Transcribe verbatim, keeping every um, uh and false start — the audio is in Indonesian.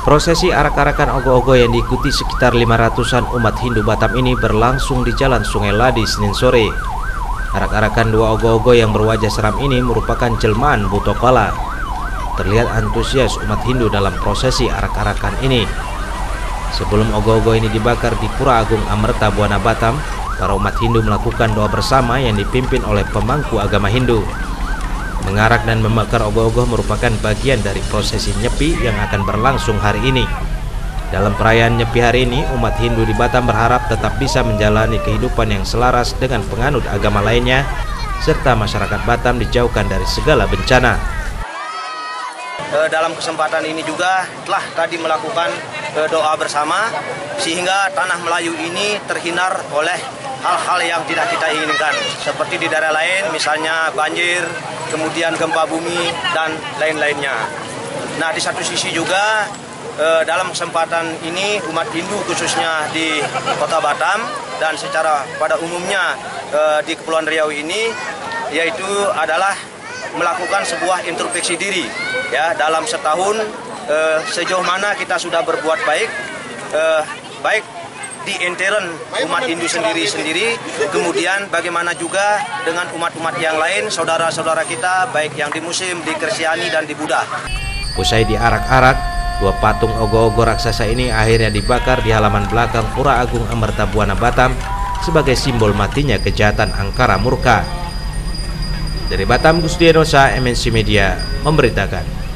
Prosesi arak-arakan ogoh-ogoh yang diikuti sekitar lima ratusan umat Hindu Batam ini berlangsung di Jalan Sungai Ladi Senin sore. Arak-arakan dua ogoh-ogoh yang berwajah seram ini merupakan jelmaan Butokala. Terlihat antusias umat Hindu dalam prosesi arak-arakan ini. Sebelum ogoh-ogoh ini dibakar di Pura Agung Amerta Buana Batam, para umat Hindu melakukan doa bersama yang dipimpin oleh pemangku agama Hindu. Mengarak dan membakar ogoh-ogoh merupakan bagian dari prosesi Nyepi yang akan berlangsung hari ini. Dalam perayaan Nyepi hari ini, umat Hindu di Batam berharap tetap bisa menjalani kehidupan yang selaras dengan penganut agama lainnya, serta masyarakat Batam dijauhkan dari segala bencana. Dalam kesempatan ini juga telah tadi melakukan doa bersama, sehingga tanah Melayu ini terhindar oleh hal-hal yang tidak kita inginkan, seperti di daerah lain, misalnya banjir, kemudian gempa bumi, dan lain-lainnya. Nah, di satu sisi juga eh, dalam kesempatan ini umat Hindu khususnya di Kota Batam dan secara pada umumnya eh, di Kepulauan Riau ini, yaitu adalah melakukan sebuah introspeksi diri, ya, dalam setahun eh, sejauh mana kita sudah berbuat baik, eh, baik di intern umat Hindu sendiri-sendiri, kemudian bagaimana juga dengan umat-umat yang lain, saudara-saudara kita, baik yang di Muslim, di Kristiani, dan di Buddha. Usai diarak-arak, dua patung ogoh-ogoh raksasa ini akhirnya dibakar di halaman belakang Pura Agung Amerta Buana Batam sebagai simbol matinya kejahatan angkara murka. Dari Batam, Gusdianosa, M N C Media memberitakan.